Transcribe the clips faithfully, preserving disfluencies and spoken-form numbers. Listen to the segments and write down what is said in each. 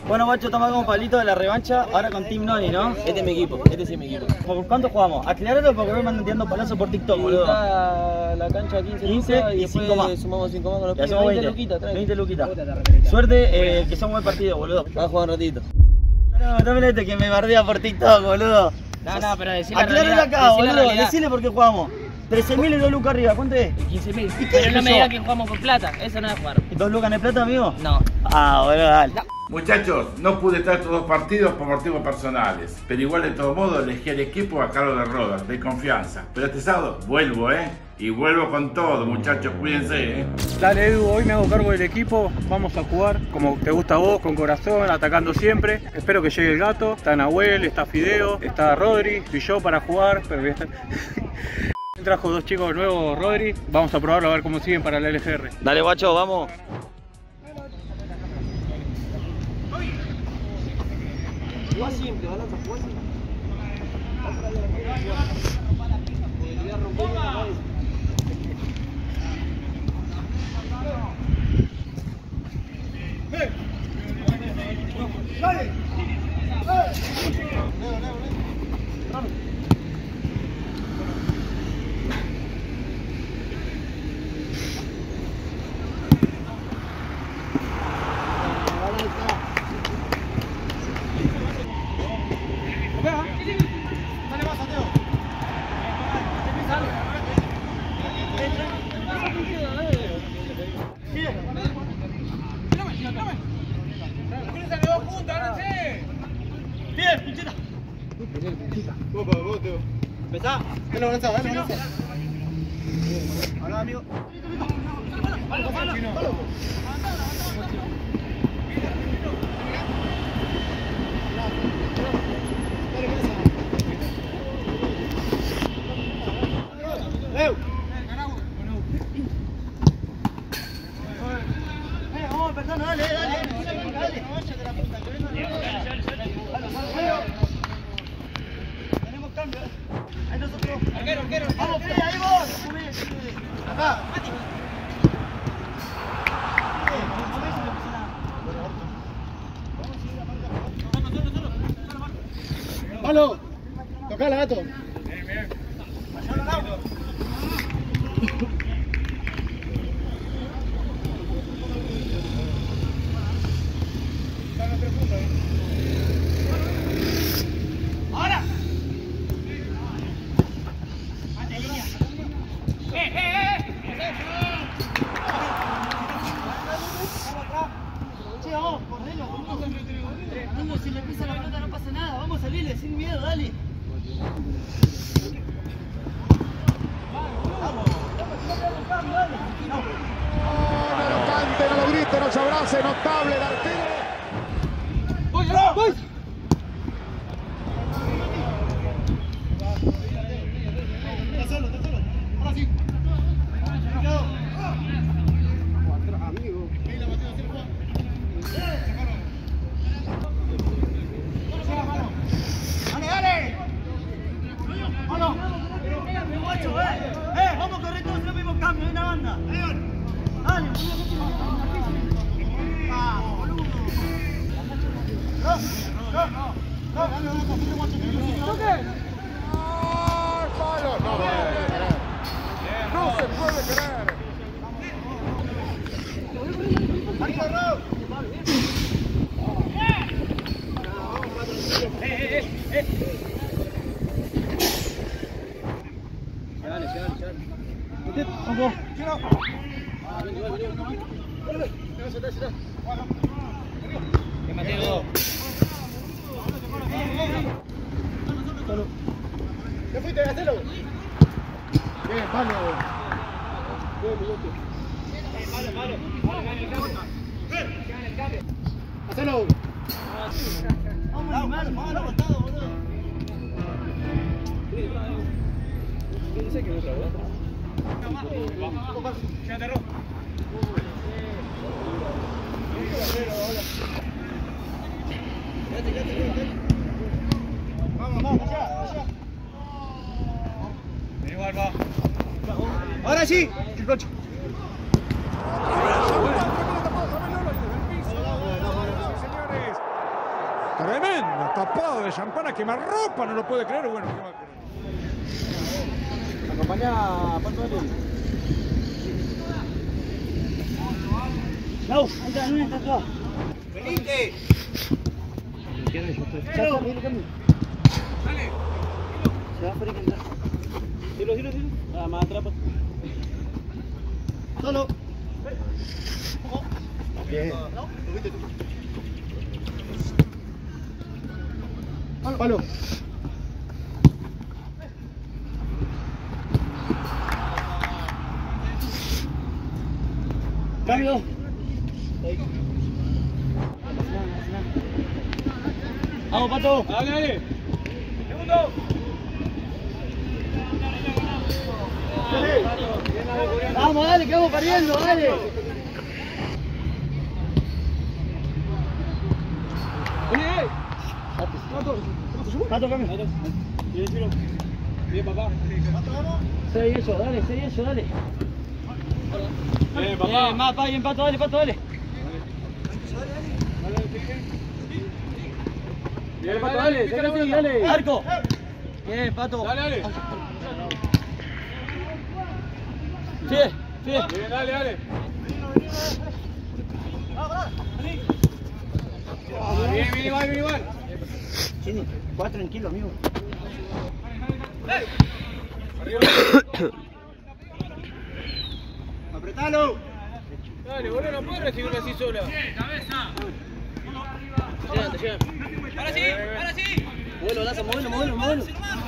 Bueno, guacho, estamos con Pablito de la revancha, ahora con Team Noni, ¿no? Este es mi equipo, este sí es mi equipo. ¿Por cuánto jugamos? Aclaralo porque me mandan tirando palazos por TikTok, boludo. Está la cancha quince, quince y cinco más. Sumamos cinco más con los Ya pibes, somos veinte veinte luquitas, trae. veinte luquitas. Suerte, eh, que sea un buen partido, boludo. Va a jugar un ratito. No, no me este que me bardea por TikTok, boludo. No, no, pero decirle la Aclaralo realidad. acá, Decirle la boludo, realidad. decile por qué jugamos. trece mil y dos lucas arriba, ¿cuánto es? quince mil. qué Pero es no me eso? digas que jugamos por plata, eso no es jugar. ¿Y dos lucas de plata, amigo? No. Ah, boludo, dale. Muchachos, no pude estar estos dos partidos por motivos personales, pero igual de todo modo elegí al equipo a cargo de Rodas, de confianza. Pero este sábado vuelvo, ¿eh? Y vuelvo con todo, muchachos, cuídense, ¿eh? Dale Edu, hoy me hago cargo del equipo, vamos a jugar como te gusta a vos, con corazón, atacando siempre. Espero que llegue el gato, está Nahuel, está Fideo, está Rodri, estoy yo para jugar, pero voy a estar... Trajo dos chicos nuevos, Rodri, vamos a probarlo a ver cómo siguen para la L G R. Dale, guacho, vamos. Jugá simple, balanza, jugá simple. Bien, pinchita. Empezá. Dale, balanza, dale, balanza. Hola, amigo. Palo, palo, palo. ¡Eh! Vamos a empezar, dale, dale, dale. Tenemos cambio. Ahí nosotros. Arquero, arquero. Vamos, Fede, ahí vos. Acá. Palo. Tocala, gato. Bien, bien. Ahora. Eh, eh, eh. Che, vamos, correlo, vamos. Amigo, si le pisa la pelota no pasa nada. Vamos a salirle sin miedo, dale. No lo cante, no lo grite, no se abrace, notable el arquero. ¡Voy, voy! Está solo, está solo. Ahora sí. Amigo. ¡Dale, dale! ¡Vamos! ¡Guacho, eh! ¡Eh! ¡Vamos a correr todos en el mismo cambio! ¡Hay una banda! ¡Dale! ¡Vamos, boludo! ¡No! ¡No! ¡No! ¡Ay, palo! No puede creer. No se puede creer. ¡Eh, eh, eh! Dale, dale, dale. ¡Vamos! Que Mateo. ¿Qué fuiste? ¡Hacelo! Bien, palo. ¡Palo, palo! ¡Hacelo! ¡Vamos a animar! ¡Vamos al costado, boludo! ¡Ya te rojo! Vamos, vamos, allá, allá. Igual va. Ahora sí, el coche. Señores, tremendo, tapado de champán a quemarropa, no lo puede creer. Bueno, ¿qué va a creer? Acompañá a Pato Dale. No, ahí está, no está acá. ¡Venite! Chao, viene cambio. Se va a poner que entrar. Tiro, tiro, tiro. Ah, más atrás. Solo. Bien. Palo. Palo. Cambio. Vamos, Pato. Dale, dale. Segundo. Vamos, dale, que vamos perdiendo, dale. Pato, cambio. Bien, papá. Seguí eso, dale, seguí eso, dale. Bien, papá. Bien, más, bien, Pato, dale, Pato, dale. Bien, Pato, dale. Dale, dale, dale. Arco. Bien, Pato. Dale, dale. Sigue, sigue. Bien, dale, dale. Bien, bien, igual, bien, igual. Chini, va tranquilo, amigo. Apretalo. Dale, boludo, no puedes recibirlo así sola. Llegan, te llegan. Ahora sí, ahora sí. Movelo, Lazo, movelo, movelo, movelo.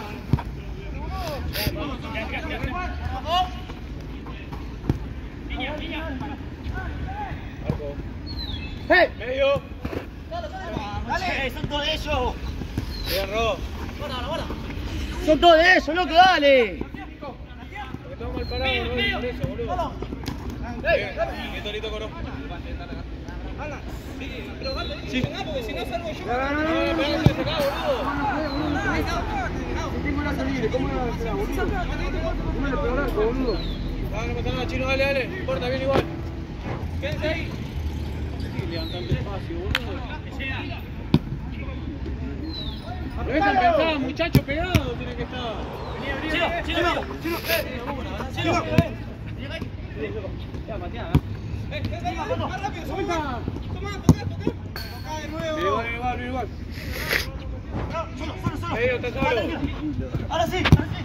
¡Hey! Medio. Dale, son todos de ellos. Bien, Ro. Son todos de ellos, loco, dale. Porque estamos mal parados, no por eso, boludo. Bien, bien, Torito Coro. Sí. Porque si no salgo yo. No, no, no, no, pegame de acá, boludo. Si tengo una libre, ¿cómo me va a hacer, boludo? ¿Cómo le pegó el arco, boludo? No, no pasa nada, Chino, dale, dale. No importa, bien igual. Quédense ahí. Sí, levantando espacio, boludo. Pero es empezado, muchacho pegado, tiene que estar. Chino, chino, chino, chino. Ya, Matías. Eh, eh, más rápido, sube más. Tomá, toca, toca. Toca de nuevo. Igual, igual, igual. Solo, solo, solo. Medio, está solo. Ahora sí, ahora sí.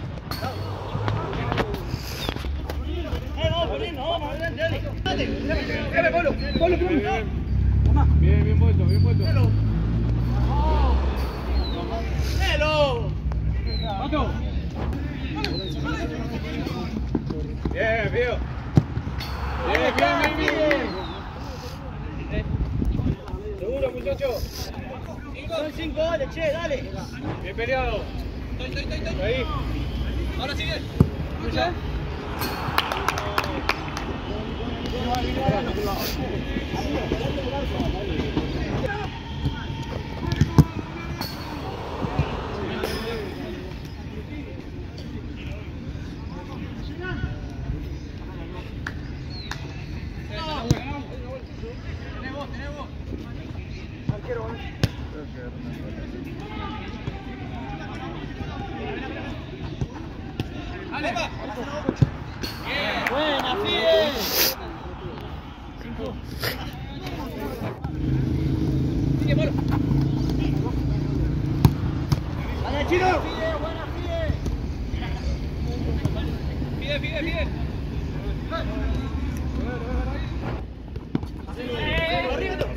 Eh, vamos, corriendo, vamos, adelante, dale. Dale, dale, Pablo, Pablo, Bien, bien. Bien, bien puesto, bien puesto. Hello. Hello. Pato. Bien, Pío. Bien, bien, bien, bien. Seguro, muchachos. Son cinco, dale, che, dale. Bien peleado. Estoy, estoy, estoy, estoy. Ahí. Ahora sí bien. Escucha. Buena, Fide. Sigue, Pablo. Dale, Chino. Pide, pide, pide. Corriendo.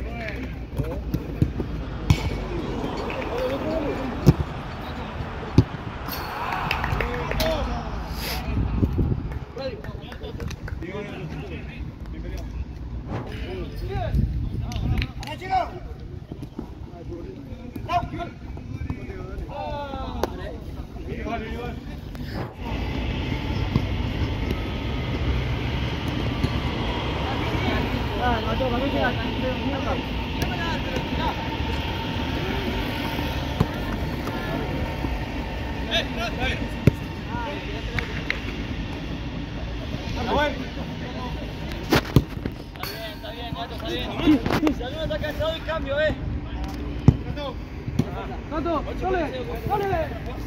Si alguno está cansado y cambio, eh. Gato, dale, dale.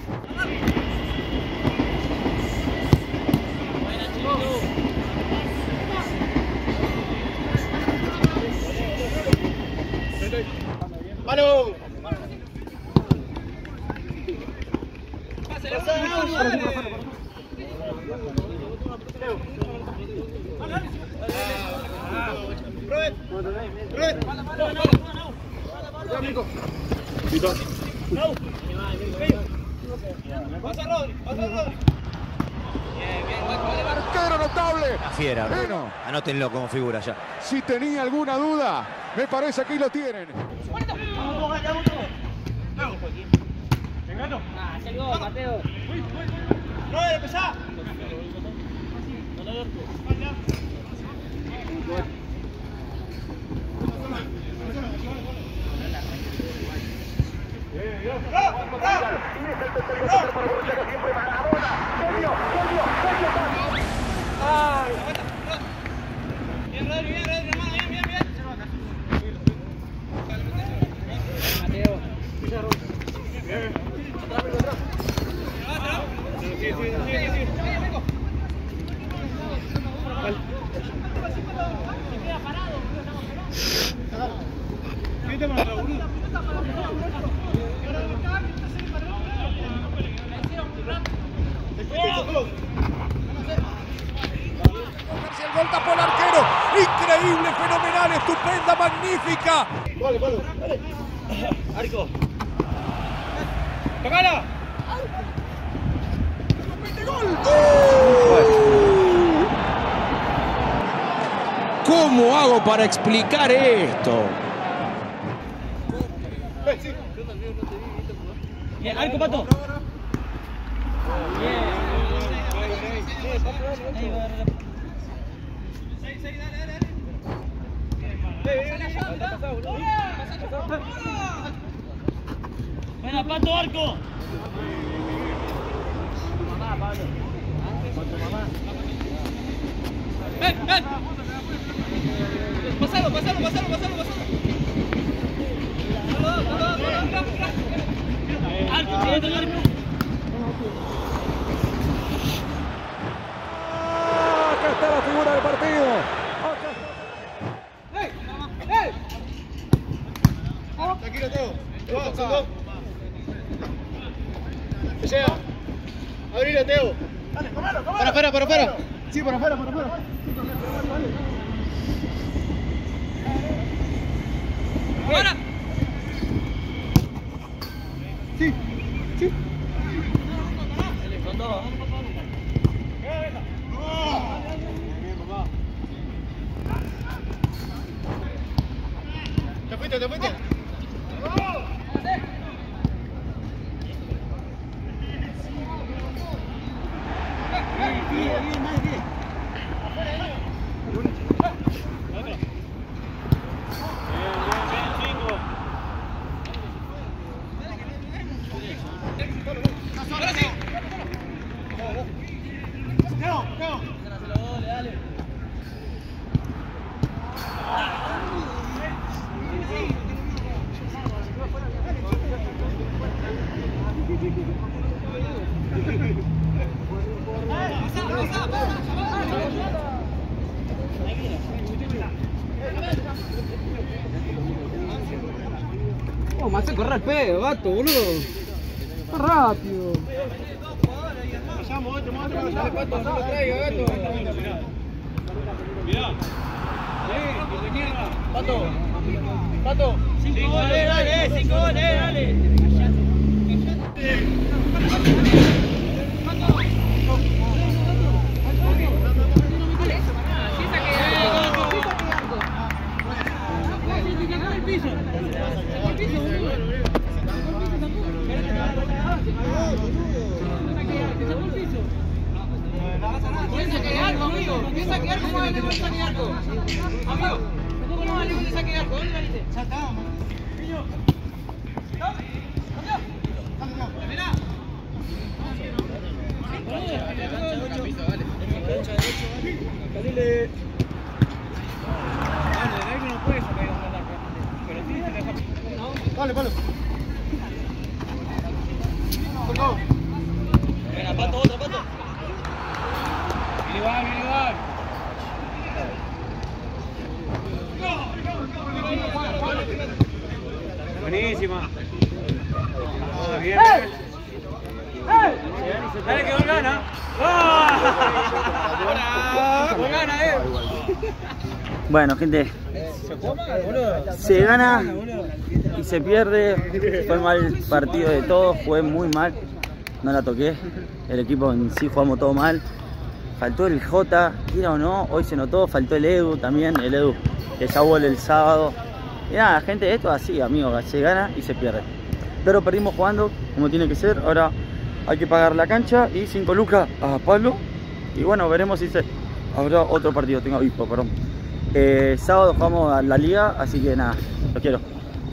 ¡Mano! Pasa Rodri, pasa Rodri. Arquero notable. La fiera. Bueno, Anótenlo como figura ya. si tenía alguna duda, me parece que ahí lo tienen. ¡No, empezá! Bien, Rodri, bien, Rodri, hermano, bien, bien, bien. El gol tapó el arquero. Increíble, fenomenal, estupenda, magnífica. Vale, vale, vale. Arco. ¡Tocala! ¿Cómo hago para explicar esto? Bien, arco, Pato. Buena, Pato, arco. ¡Ven, ven! Pasalo, pasalo, pasalo, pasalo, pasalo. Arco, siguiente el arco. Acá está la figura del partido. Tranquilo, Teo. Dos, son dos. Que llega. Abrilo, Teo. Dale, tomalo, tomalo. Para afuera, para afuera. Sí, para afuera, para afuera. ¡Ahora! Sí, sí. Te fuiste, te fuiste. Bien, bien, más bien. ¡Ahora sí! Teo, Teo. Oh, me hace correr el pedo, gato, boludo. Está rápido. Dale, Pato, no lo traiga, gato. Pato, Pato. Cinco goles, dale, cinco goles, dale. Piensa que hay algo, amigo. Piensa que hay algo. ¿Cómo vale el saque de arco? Amigo, ¿cómo vale el saque de arco? ¿Dónde valiste? Ya está, niño. Mirá. Dale. Dale, Palo. Venga, Pato, otro, Pato. Viene igual, viene igual. Buenísima. Ah, bien. Dale que gol gana. ¡Ah! Gol gana, eh. Bueno, gente, se gana y se pierde. Fue mal partido de todos, fue muy mal. No la toqué. El equipo en sí jugamos todo mal. Faltó el J, quiera o no, hoy se notó. Faltó el Edu también, el Edu que ya vuelve el sábado. Y nada, gente, esto es así, amigos, se gana y se pierde. Pero perdimos jugando como tiene que ser. Ahora hay que pagar la cancha y cinco lucas a Pablo. Y bueno, veremos si se... habrá otro partido. Tengo aviso, perdón. Eh, sábado jugamos a la liga, así que nada, los quiero.